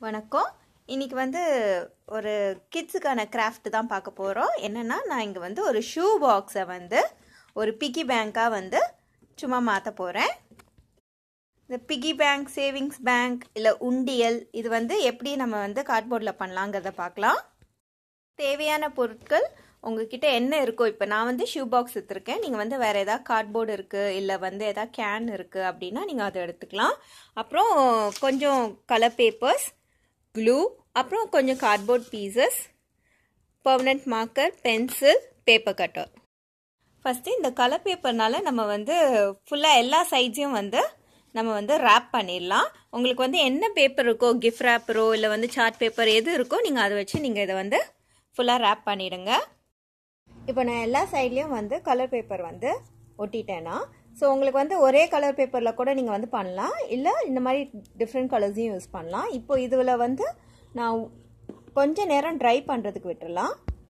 வணக்கம். இன்னைக்கு வந்து ஒரு கிட்ஸுக்கான கிராஃப்ட் தான் பார்க்க போகிறோம். என்னென்னா, நான் இங்கே வந்து ஒரு ஷூ பாக்ஸை வந்து ஒரு பிக்கி பேங்காக வந்து சும்மா மாற்ற போகிறேன். இந்த பிக்கி பேங்க், சேவிங்ஸ் பேங்க் இல்லை உண்டியல், இது வந்து எப்படி நம்ம வந்து கார்ட்போர்டில் பண்ணலாங்கிறத பார்க்கலாம். தேவையான பொருட்கள் உங்ககிட்ட என்ன இருக்கோ, இப்போ நான் வந்து ஷூ பாக்ஸ் எடுத்துருக்கேன். நீங்கள் வந்து வேறு எதாவது கார்ட்போர்டு இருக்குது இல்லை வந்து எதாவது கேன் இருக்குது அப்படின்னா நீங்கள் அதை எடுத்துக்கலாம். அப்புறம் கொஞ்சம் கலர் பேப்பர்ஸ், க்ளூ, அப்புறம் கொஞ்சம் cardboard pieces, permanent marker, pencil, paper cutter. First இந்த கலர் பேப்பர்னால நம்ம வந்து ஃபுல்லாக எல்லா சைட்ஸையும் வந்து நம்ம வந்து ரேப் பண்ணிடலாம். உங்களுக்கு வந்து என்ன பேப்பர் இருக்கோ, கிஃப்ட் ரேப்பரோ இல்லை வந்து சார்ட் பேப்பர் எது இருக்கோ நீங்கள் அதை வச்சு நீங்கள் இதை வந்து ஃபுல்லாக ரேப் பண்ணிடுங்க. இப்போ நான் எல்லா சைட்லேயும் வந்து கலர் பேப்பர் வந்து ஒட்டிட்டேன்னா, ஸோ உங்களுக்கு வந்து ஒரே கலர் பேப்பரில் கூட நீங்கள் வந்து பண்ணலாம், இல்லை இந்த மாதிரி டிஃப்ரெண்ட் கலர்ஸையும் யூஸ் பண்ணலாம். இப்போ இதில் வந்து நான் கொஞ்ச நேரம் ட்ரை பண்ணுறதுக்கு விட்டுடலாம்.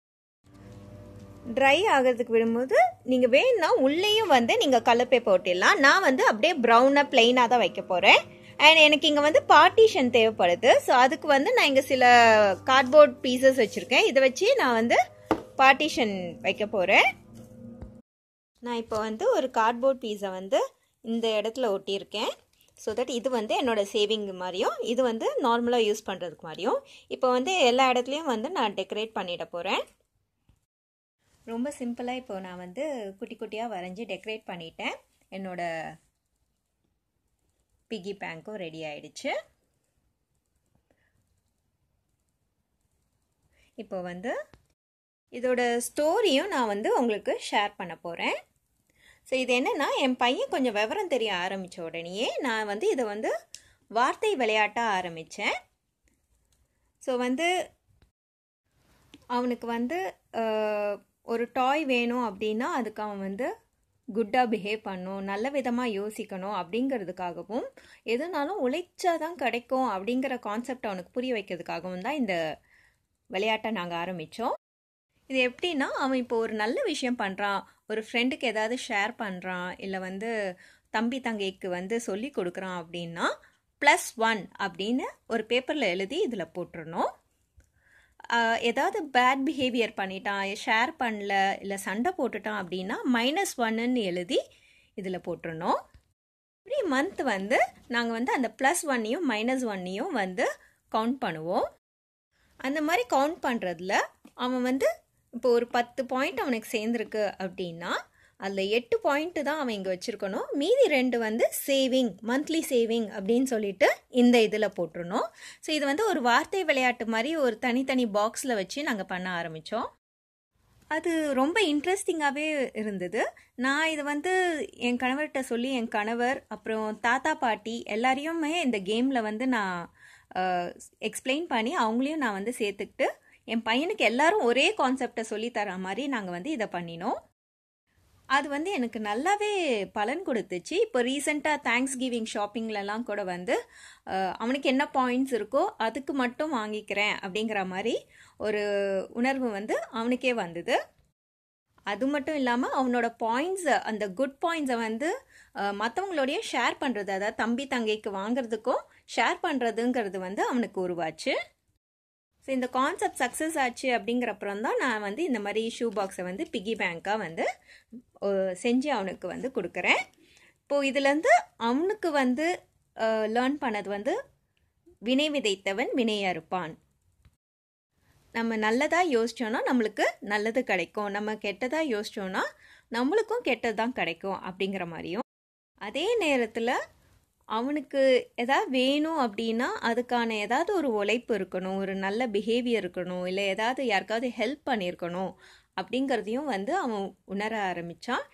ட்ரை ஆகிறதுக்கு விடும்போது நீங்கள் வேணும்னா உள்ளேயும் வந்து நீங்கள் கலர் பேப்பர் ஒட்டிடலாம். நான் வந்து அப்படியே ப்ரௌனாக பிளெயினாக தான் வைக்க போகிறேன். அண்ட் எனக்கு இங்கே வந்து பார்ட்டிஷன் தேவைப்படுது. ஸோ அதுக்கு வந்து நான் இங்கே சில கார்ட்போர்ட் பீசஸ் வச்சுருக்கேன். இதை வச்சு நான் வந்து பார்ட்டிஷன் வைக்க போகிறேன். நான் இப்போ வந்து ஒரு கார்ட்போர்ட் பீஸை வந்து இந்த இடத்துல ஒட்டியிருக்கேன். ஸோ தட் இது வந்து என்னோடய சேவிங் மாதிரியும், இது வந்து நார்மலாக யூஸ் பண்ணுறதுக்கு மாதிரியும். இப்போ வந்து எல்லா இடத்துலையும் வந்து நான் டெக்கரேட் பண்ணிட போகிறேன். ரொம்ப சிம்பிளாக இப்போ நான் வந்து குட்டி குட்டியாக வரைஞ்சி டெக்கரேட் பண்ணிட்டேன். என்னோடய பிக்கி பேங்க்கும் ரெடி ஆயிடுச்சு. இப்போ வந்து இதோட ஸ்டோரியும் நான் வந்து உங்களுக்கு ஷேர் பண்ண போகிறேன். ஸோ இது என்னென்னா, என் பையன் கொஞ்சம் விவரம் தெரிய ஆரம்பித்த உடனேயே நான் வந்து இதை வந்து வார்த்தை விளையாட்டாக ஆரம்பித்தேன். ஸோ வந்து அவனுக்கு வந்து ஒரு டாய் வேணும் அப்படின்னா அதுக்கு அவன் வந்து குட்டாக பிஹேவ் பண்ணணும், நல்ல விதமாக யோசிக்கணும் அப்படிங்கிறதுக்காகவும், எதுனாலும் உழைச்சாதான் கிடைக்கும் அப்படிங்கிற கான்செப்ட் அவனுக்கு புரிய வைக்கிறதுக்காகவும் தான் இந்த விளையாட்டை நாங்கள் ஆரம்பித்தோம். இது எப்படின்னா, அவன் இப்போ ஒரு நல்ல விஷயம் பண்ணுறான், ஒரு ஃப்ரெண்டுக்கு ஏதாவது ஷேர் பண்ணுறான், இல்லை வந்து தம்பி தங்கைக்கு வந்து சொல்லி கொடுக்குறான் அப்படின்னா +1 அப்படின்னு ஒரு பேப்பரில் எழுதி இதில் போட்டுடணும். ஏதாவது பேட் பிஹேவியர் பண்ணிட்டான், ஷேர் பண்ணல, இல்லை சண்டை போட்டுட்டான் அப்படின்னா -1ன்னு எழுதி இதில் போட்டுடணும். இப்படி மந்த் வந்து நாங்கள் வந்து அந்த +1ஐயும் -1ஐயும் வந்து கவுண்ட் பண்ணுவோம். அந்த மாதிரி கவுண்ட் பண்ணுறதுல அவன் வந்து இப்போ ஒரு 10 பாயிண்ட் அவனுக்கு சேர்ந்துருக்கு அப்படின்னா அதில் 8 பாயிண்ட்டு தான் அவன் இங்கே வச்சுருக்கணும். மீதி 2 வந்து சேவிங், மந்த்லி சேவிங் அப்படின்னு சொல்லிட்டு இந்த இதில் போட்டுருணும். ஸோ இது வந்து ஒரு வார்த்தை விளையாட்டு மாதிரி ஒரு தனித்தனி பாக்ஸில் வச்சு நாங்கள் பண்ண ஆரம்பித்தோம். அது ரொம்ப இன்ட்ரெஸ்டிங்காகவே இருந்தது. நான் இதை வந்து என் கணவர்கிட்ட சொல்லி, என் கணவர் அப்புறம் தாத்தா பாட்டி எல்லாரையுமே இந்த கேமில் வந்து நான் எக்ஸ்பிளைன் பண்ணி அவங்களையும் நான் வந்து சேர்த்துக்கிட்டு என் பையனுக்கு எல்லாரும் ஒரே கான்செப்டை சொல்லித்தர மாதிரி நாங்கள் வந்து இதை பண்ணினோம். அது வந்து எனக்கு நல்லாவே பலன் கொடுத்துச்சு. இப்போ ரீசெண்டாக தேங்க்ஸ் கிவிங் ஷாப்பிங்லலாம் கூட வந்து அவனுக்கு என்ன பாயிண்ட்ஸ் இருக்கோ அதுக்கு மட்டும் வாங்கிக்கிறேன் அப்படிங்கிற மாதிரி ஒரு உணர்வு வந்து அவனுக்கே வந்தது. அது மட்டும் இல்லாமல் அவனோட பாயிண்ட்ஸை, அந்த குட் பாயிண்ட்ஸை வந்து மற்றவங்களோடைய ஷேர் பண்ணுறது, அதாவது தம்பி தங்கைக்கு வாங்கிறதுக்கும் ஷேர் பண்ணுறதுங்கிறது வந்து அவனுக்கு உருவாச்சு. ஸோ இந்த கான்செப்ட் சக்ஸஸ் ஆச்சு அப்படிங்கிறப்புறம் தான் நான் வந்து இந்த மாதிரி ஷூ பாக்ஸை வந்து பிக்கி பேங்காக வந்து செஞ்சு அவனுக்கு வந்து கொடுக்குறேன். இப்போது இதுலேருந்து அவனுக்கு வந்து லேர்ன் பண்ணது வந்து வினை விதைத்தவன் வினை அறுப்பான். நம்ம நல்லதாக யோசித்தோன்னா நம்மளுக்கு நல்லது கிடைக்கும், நம்ம கெட்டதாக யோசித்தோன்னா நம்மளுக்கும் கெட்டது தான் கிடைக்கும் அப்படிங்கிற மாதிரியும், அதே நேரத்தில் அவனுக்கு எதாவது வேணும் அப்படின்னா அதுக்கான ஏதாவது ஒரு உழைப்பு இருக்கணும், ஒரு நல்ல பிஹேவியர் இருக்கணும், இல்லை ஏதாவது யாருக்காவது ஹெல்ப் பண்ணியிருக்கணும் அப்படிங்கிறதையும் வந்து அவன் உணர ஆரம்பித்தான்.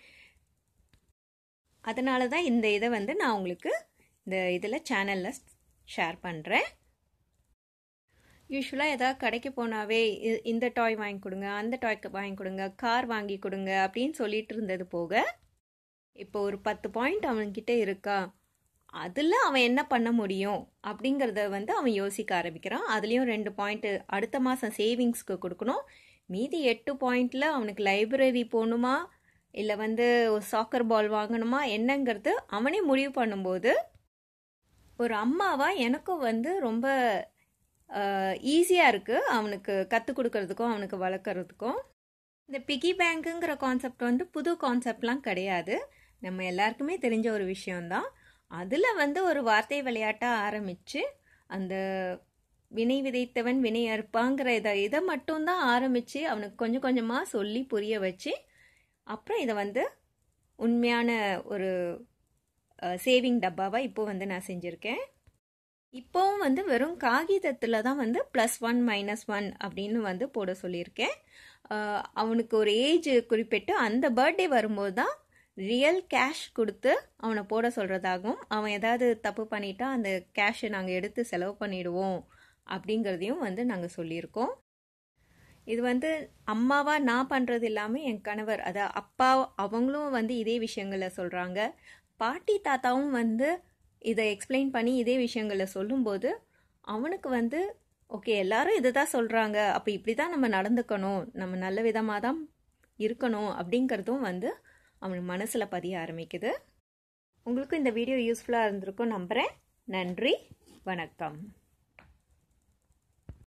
அதனால தான் இந்த இதை வந்து நான் உங்களுக்கு இந்த இதில் சேனலில் ஷேர் பண்ணுறேன். யூஸ்வலாக ஏதாவது கடைக்கு போனாவே இந்த டாய் வாங்கி கொடுங்க, அந்த டாய் வாங்கி கொடுங்க, கார் வாங்கி கொடுங்க அப்படின்னு சொல்லிட்டு இருந்தது போக, இப்போ ஒரு 10 பாயிண்ட் அவன்கிட்ட இருக்கா, அதில் அவன் என்ன பண்ண முடியும் அப்படிங்கிறத வந்து அவன் யோசிக்க ஆரம்பிக்கிறான். அதுலேயும் 2 பாயிண்ட்டு அடுத்த மாதம் சேவிங்ஸ்க்கு கொடுக்கணும். மீதி 8 பாயிண்டில் அவனுக்கு லைப்ரரி போகணுமா, இல்லை வந்து ஒரு சாக்கர் பால் வாங்கணுமா என்னங்கிறது அவனே முடிவு பண்ணும்போது, ஒரு அம்மாவாக எனக்கும் வந்து ரொம்ப ஈஸியாக இருக்குது அவனுக்கு கற்றுக் கொடுக்கறதுக்கும் அவனுக்கு வளர்க்குறதுக்கும். இந்த பிகி பேங்க்குங்கிற கான்செப்ட் வந்து புது கான்செப்ட்லாம் கிடையாது, நம்ம எல்லாருக்குமே தெரிஞ்ச ஒரு விஷயம்தான். அதில் வந்து ஒரு வார்த்தை விளையாட்டாக ஆரம்பித்து அந்த வினை விதைத்தவன் வினை அறுப்பாங்கிற இதை மட்டும்தான் ஆரம்பித்து அவனுக்கு கொஞ்சம் கொஞ்சமாக சொல்லி புரிய வச்சு அப்புறம் இதை வந்து உண்மையான ஒரு சேவிங் டப்பாவாக இப்போ வந்து நான் செஞ்சுருக்கேன். இப்போவும் வந்து வெறும் காகிதத்தில் தான் வந்து +1 -1 அப்படின்னு வந்து போட சொல்லியிருக்கேன். அவனுக்கு ஒரு ஏஜ் குறிப்பிட்டு அந்த பர்த்டே வரும்போது தான் ரியல் கேஷ் கொடுத்து அவனை போட சொல்கிறதாகவும், அவன் ஏதாவது தப்பு பண்ணிட்டா அந்த கேஷை நாங்கள் எடுத்து செலவு பண்ணிடுவோம் அப்படிங்கிறதையும் வந்து நாங்கள் சொல்லியிருக்கோம். இது வந்து அம்மாவாக நான் பண்ணுறது இல்லாமல் என் கணவர், அதாவது அப்பா, அவங்களும் வந்து இதே விஷயங்களை சொல்கிறாங்க. பாட்டி தாத்தாவும் வந்து இதை எக்ஸ்பிளைன் பண்ணி இதே விஷயங்களை சொல்லும்போது அவனுக்கு வந்து ஓகே எல்லாரும் இதை தான் சொல்கிறாங்க, அப்போ இப்படி தான் நம்ம நடந்துக்கணும், நம்ம நல்ல விதமாக தான் இருக்கணும் அப்படிங்கிறதும் வந்து அவன் மனசில் பதிய ஆரம்பிக்குது. உங்களுக்கும் இந்த வீடியோ யூஸ்ஃபுல்லாக இருந்திருக்கும் நம்புகிறேன். நன்றி, வணக்கம்.